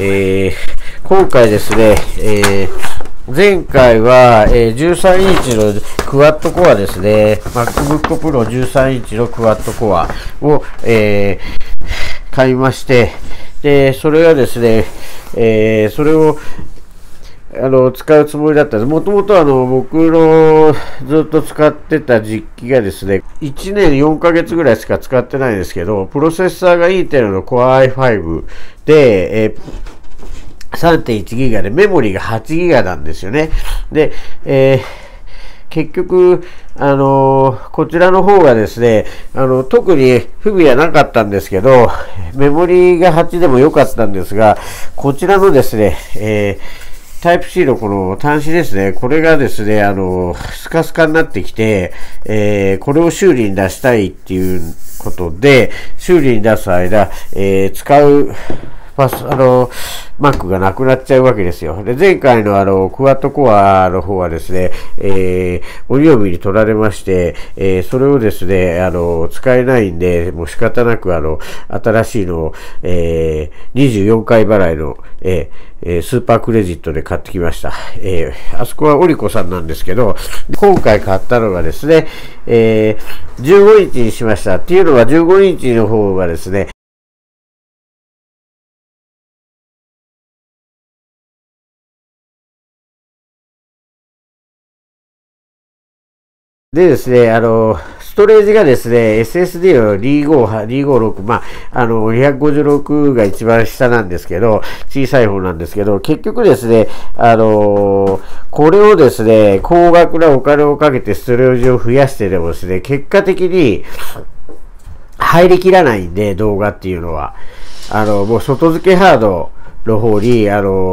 今回ですね、前回は、13インチのクワッドコアですね。MacBook Pro 13インチのクワッドコアを、買いまして、で、それがですね、それを、使うつもりだったんです。もともと僕のずっと使ってた実機がですね、1年4ヶ月ぐらいしか使ってないんですけど、プロセッサーがインテルの Core i5 で、3.1 ギガでメモリーが8ギガなんですよね。で、結局、こちらの方がですね、特に不備はなかったんですけど、メモリーが8でも良かったんですが、こちらのですね、タイプ C のこの端子ですね、これがですね、スカスカになってきて、これを修理に出したいっていうことで、修理に出す間、使うMac がなくなっちゃうわけですよ。で、前回のクワッドコアの方はですね、折読みに取られまして、それをですね、使えないんで、もう仕方なく新しいのを、24回払いの、スーパークレジットで買ってきました。あそこはオリコさんなんですけど、今回買ったのがですね、15インチにしました。っていうのは15インチの方がですね、でですね、ストレージがですね、SSD の256、256が一番下なんですけど、小さい方なんですけど、結局ですね、これをですね、高額なお金をかけてストレージを増やしてでもですね、結果的に入りきらないんで、動画っていうのは。もう外付けハードの方に、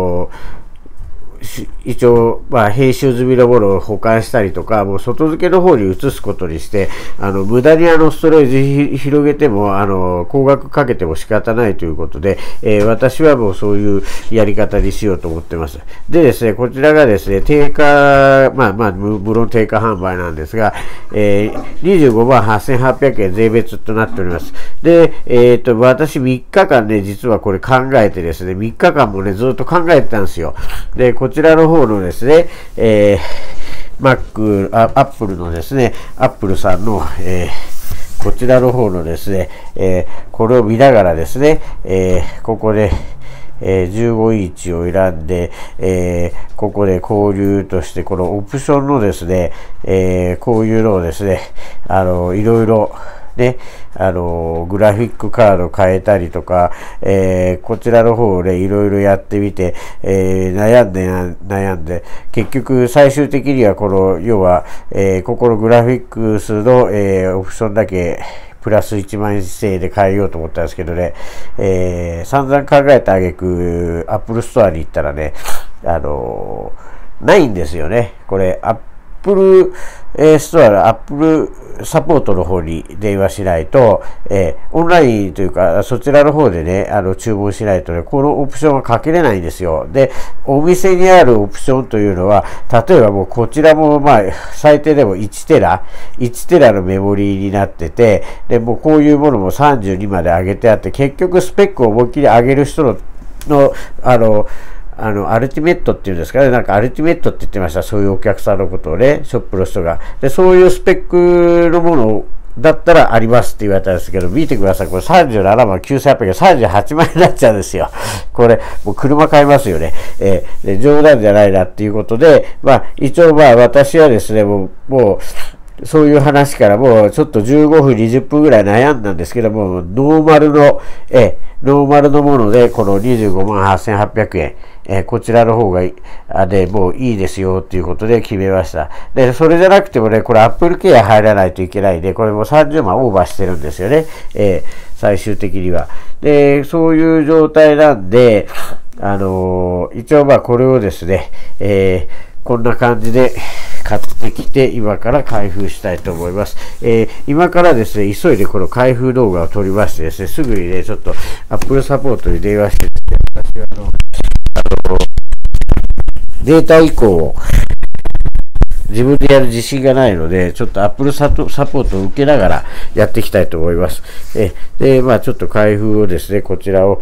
一応、編集済みのものを保管したりとか、もう外付けの方に移すことにして、無駄にストレージ広げても、高額かけても仕方ないということで、私はもうそういうやり方にしようと思ってます。でですね、こちらがですね、定価、無論定価販売なんですが、25万8800円税別となっております。で、私3日間ね、実はこれ考えてですね、3日間もね、ずっと考えてたんですよ。で、こちらの方のですね、Apple のですね、Apple さんの、こちらの方のですね、これを見ながらですね、ここで、15インチを選んで、ここで購入として、このオプションのですね、こういうのをですね、いろいろ、ね、グラフィックカード変えたりとか、こちらの方をね、いろいろやってみて、悩んで、結局最終的には要は、ここのグラフィックスの、オプションだけ、プラス1万円制で変えようと思ったんですけどね、散々考えた挙句、Apple Store に行ったらね、ないんですよね。これ、Apple Store、Apple サポートの方に電話しないと、オンラインというか、そちらの方でね、注文しないとね、このオプションはかけれないんですよ。で、お店にあるオプションというのは、例えばもうこちらも、最低でも1テラのメモリーになってて、で、もうこういうものも32まで上げてあって、結局スペックを思いっきり上げる人の、アルティメットっていうんですかね。なんかアルティメットって言ってました。そういうお客さんのことをね、ショップの人が。で、そういうスペックのものだったらありますって言われたんですけど、見てください。これ37万9800円、38万円になっちゃうんですよ。これ、もう車買いますよね。で冗談じゃないなっていうことで、一応私はですね、もう、そういう話からもうちょっと15分、20分ぐらい悩んだんですけども、ノーマルのもので、この25万8800円、こちらの方がもういいですよっていうことで決めました。で、それじゃなくてもね、これ Apple Care 入らないといけないんで、これも30万オーバーしてるんですよね。最終的には。で、そういう状態なんで、一応これをですね、こんな感じで買ってきて、今から開封したいと思います。今からですね、急いでこの開封動画を撮りましてですね、すぐにね、ちょっと Apple サポートに電話してですね、私はデータ移行を自分でやる自信がないので、ちょっと Apple サポートを受けながらやっていきたいと思います。で、ちょっと開封をですね、こちらを、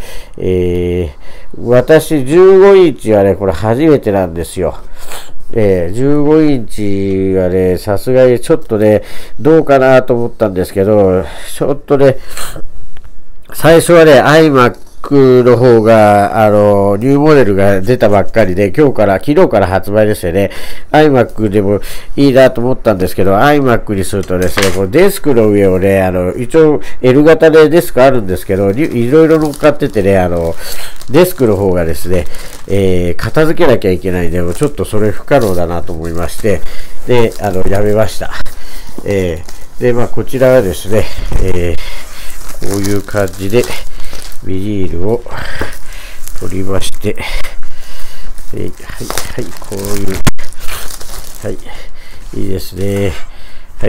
私15インチはね、これ初めてなんですよ。15インチはね、さすがにちょっとね、どうかなと思ったんですけど、ちょっとね、最初はね、iMac の方が、ニューモデルが出たばっかりで、昨日から発売ですよね。iMac でもいいなと思ったんですけど、iMac にするとですね、このデスクの上をね、一応 L 型でデスクあるんですけど、いろいろ乗っかっててね、デスクの方がですね、片付けなきゃいけないんで、ちょっとそれ不可能だなと思いまして、で、やめました。で、こちらはですね、こういう感じで、ビニールを取りまして、はい、こういう、はい、いいですね。はい、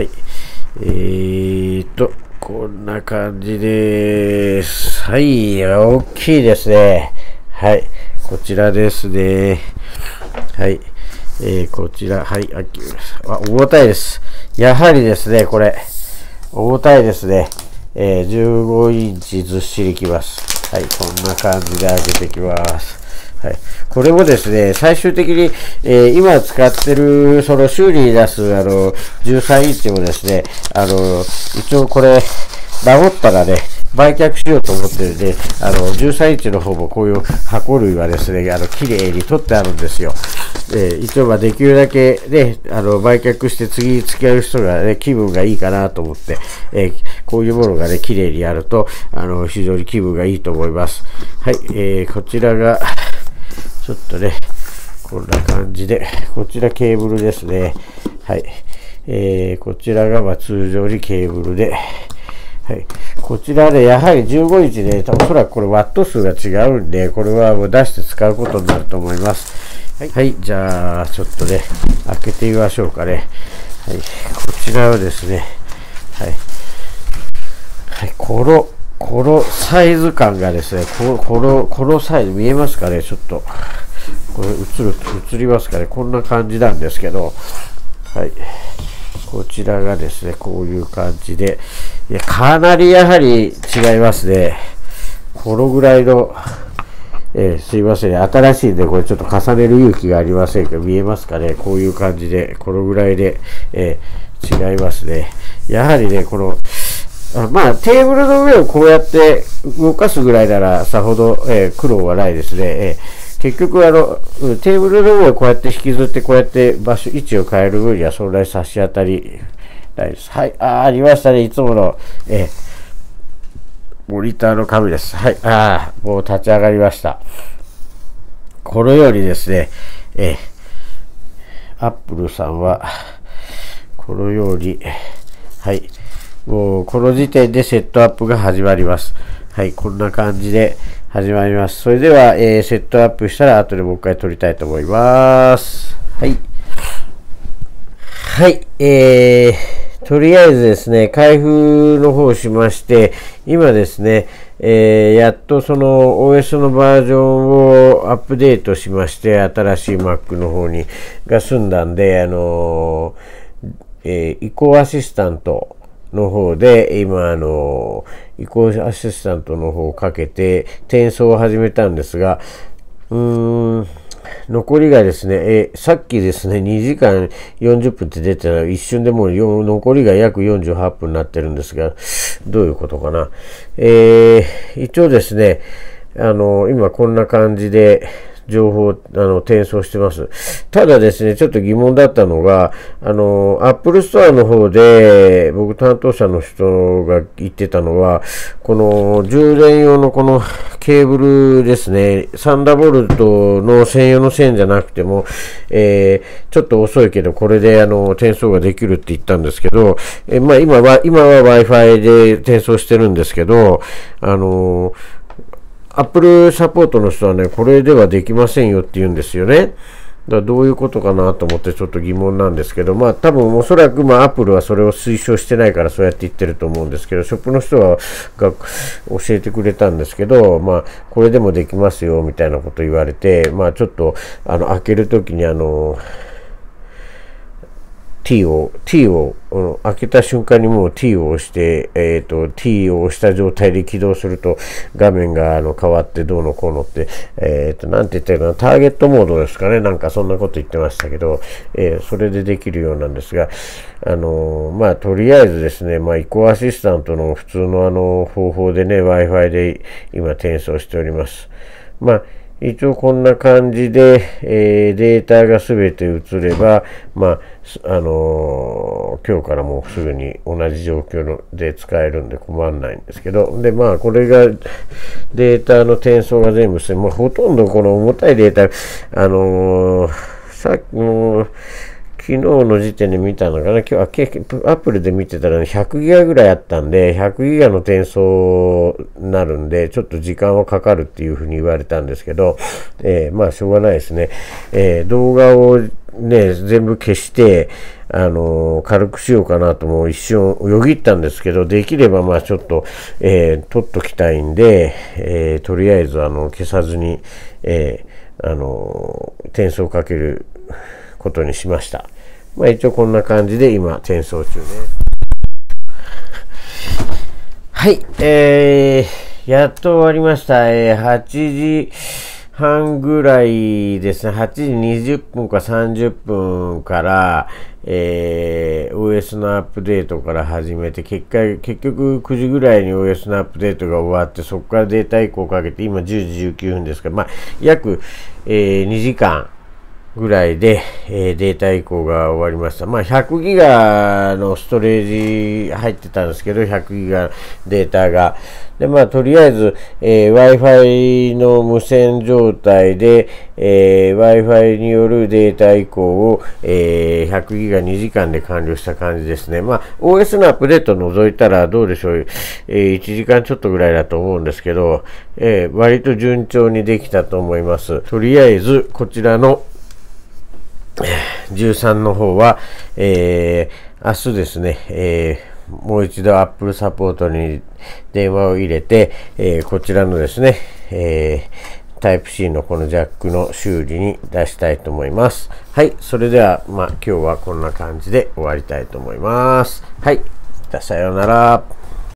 こんな感じです。はい、大きいですね。はい、こちらですね。はい、こちら、はい、重たいです。やはりですね、これ、重たいですね。15インチずっしりきます。はい、こんな感じで開けていきます。はい。これもですね、最終的に、今使ってる、その修理に出す、13インチもですね、一応これ、直ったらね、売却しようと思ってるんで、13インチの方もこういう箱類はですね、綺麗に取ってあるんですよ。一応できるだけね、売却して次に付き合う人がね、気分がいいかなと思って、こういうものがね、綺麗にやると、非常に気分がいいと思います。はい、こちらが、ちょっとね、こんな感じで、こちらケーブルですね。はい。こちらが通常にケーブルで、はい。こちらで、やはり15インチで、おそらくこれワット数が違うんで、これはもう出して使うことになると思います。はい。はい、じゃあ、ちょっとね、開けてみましょうかね。はい。こちらはですね、はい。はい、このサイズ感がですね、このサイズ見えますかね、ちょっと。これ映りますかね、こんな感じなんですけど、はい。こちらがですね、こういう感じで、いや、かなりやはり違いますね。このぐらいの、すいませんね、新しいんで、これちょっと重ねる勇気がありませんけど、見えますかね、こういう感じで、このぐらいで、違いますね。やはりね、テーブルの上をこうやって動かすぐらいなら、さほど、苦労はないですね。結局テーブルの上をこうやって引きずって、こうやって位置を変える分にはそんなに差し当たりないです。はい、ありましたね、いつもの、モニターの紙です。はい、もう立ち上がりました。このようにですね、アップルさんは、このように、はい、もうこの時点でセットアップが始まります。はい、こんな感じで始まります。それでは、セットアップしたら後でもう一回撮りたいと思います。はい。はい、とりあえずですね、開封の方しまして、今ですね、やっとその OS のバージョンをアップデートしまして、新しい Mac の方にが済んだんで、移行アシスタントの方で、今、移行アシスタントの方をかけて、転送を始めたんですが、残りがですね、さっきですね、2時間40分って出てたら、一瞬でもう残りが約48分になってるんですが、どういうことかな。一応ですね、今こんな感じで、情報を転送してます。ただですね、ちょっと疑問だったのが、Apple Store の方で、僕担当者の人が言ってたのは、この充電用のこのケーブルですね、サンダーボルトの専用の線じゃなくても、ちょっと遅いけど、これで転送ができるって言ったんですけど、今は Wi-Fi で転送してるんですけど、Apple サポートの人はね、これではできませんよって言うんですよね。だからどういうことかなと思ってちょっと疑問なんですけど、多分おそらくApple はそれを推奨してないからそうやって言ってると思うんですけど、ショップの人が教えてくれたんですけど、これでもできますよみたいなこと言われて、ちょっと開けるときに T を開けた瞬間にもう T を押して、T を押した状態で起動すると画面が変わってどうのこうのって、なんて言ったらいいかな、ターゲットモードですかね。なんかそんなこと言ってましたけど、それでできるようなんですが、とりあえずですね、移行アシスタントの普通の方法でね、Wi-Fi で今転送しております。一応こんな感じで、データがすべて移れば、今日からもうすぐに同じ状況で使えるんで困らないんですけど、で、これがデータの転送が全部して、ほとんどこの重たいデータ、さっきも、昨日の時点で見たのかな、今日はアップルで見てたら100ギガぐらいあったんで、100ギガの転送になるんで、ちょっと時間はかかるっていうふうに言われたんですけど、しょうがないですね。動画をね、全部消して、軽くしようかなとも一瞬よぎったんですけど、できればちょっと、撮っときたいんで、とりあえず消さずに、転送かけることにしました。一応こんな感じで今転送中です。はい、やっと終わりました。8時半ぐらいですね。8時20分か30分から、OS のアップデートから始めて、結局9時ぐらいに OS のアップデートが終わって、そこからデータ移行をかけて、今10時19分ですから、約、2時間、ぐらいで、データ移行が終わりました。100ギガのストレージ入ってたんですけど、100ギガデータが。で、とりあえず、Wi-Fi の無線状態で、Wi-Fi によるデータ移行を、100ギガ2時間で完了した感じですね。OS のアップデートを除いたらどうでしょう。1時間ちょっとぐらいだと思うんですけど、割と順調にできたと思います。とりあえず、こちらの13の方は、明日ですね、もう一度 Apple サポートに電話を入れて、こちらのですね、タイプ C のこのジャックの修理に出したいと思います。はい、それでは、今日はこんな感じで終わりたいと思います。はい、さようなら。